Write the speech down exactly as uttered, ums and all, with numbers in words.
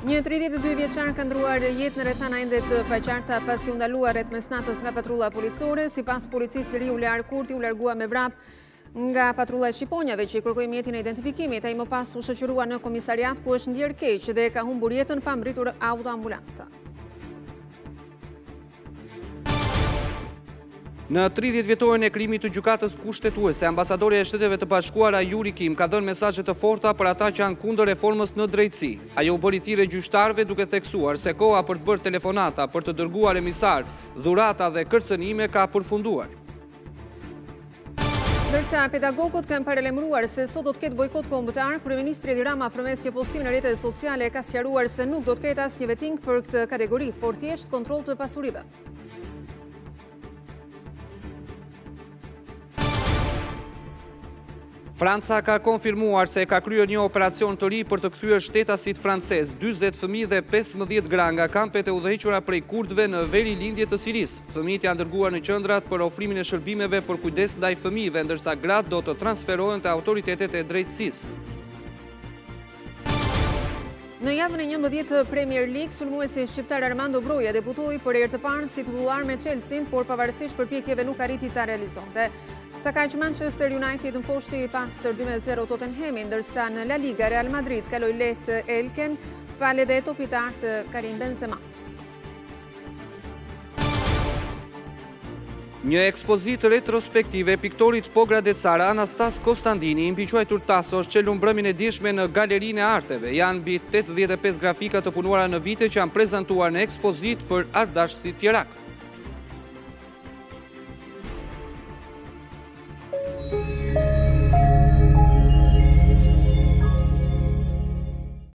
Një tridhjetë e dy vjeçar ka ndruar jetë në rrethana ende të paqarta pasi u ndalua rreth mesnatës nga patrulla policore. Sipas policisë, Riu Lar Kurti u largua me vrap nga patrulla e shqiponjave që i kërkoi mjetin e identifikimit. Ai më pas u shoqërua në komisariat ku është ndjer keq dhe ka humbur jetën pa mbritur autoambulanca. Në tridhjetë vjetorin e krimit të gjykatës kushtetuese, ambasadori e Shteteve të Bashkuara Yuri Kim ka dhënë mesazhe të forta për ata që janë kundër reformës në drejtësi. Ajo u bëri thirrje gjyqtarëve duke theksuar se koha për të bërë telefonata, për të dërguar emisar, dhurata dhe kërcënime ka përfunduar. Ndërsa pedagogët kanë paralajmëruar se sot do të ketë bojkot kombëtar, kryeministri Edi Rama përmes një postimi në rrjetet sociale ka sqaruar se nuk do të ketë asnjë veting për këtë kategori, por thjesht kontroll të pasurive. Franca ka konfirmuar se ka kryer një operacion të ri për të kthyer shtetasit francez, dyzet fëmijë dhe pesëmbëdhjetë gra nga kampet e udhëhequra prej kurdëve në veri lindje të Sirisë. Fëmijët janë dërguar në qendrat për ofrimin e shërbimeve për kujdes ndaj fëmijëve, ndërsa gratë do të transferohen te autoritetet e drejtësisë. Në javën e njëmbëdhjetë të Premier League, sulmuesi shqiptar Armando Broja debutoi për herë të parë si titullar me Chelsea, por pavarësisht përpjekjeve nuk arriti ta realizonte. Sa kaq Manchester United mposhti pastër dy me zero Tottenhamin, ndërsa në La Liga Real Madrid kaloi lehtë Elken, fal edhe topitart Karim Benzema. Një ekspozitë retrospektive e piktorit pogradecar Anastas Kostandini, impiquajtur Tasos, qelun mbrëmjen e dieshme në Galerinë e Arteve. Janë mbi tetëdhjetë e pesë grafika të punuara në vite që janë prezantuar në ekspozitë për ardashësit fjerak.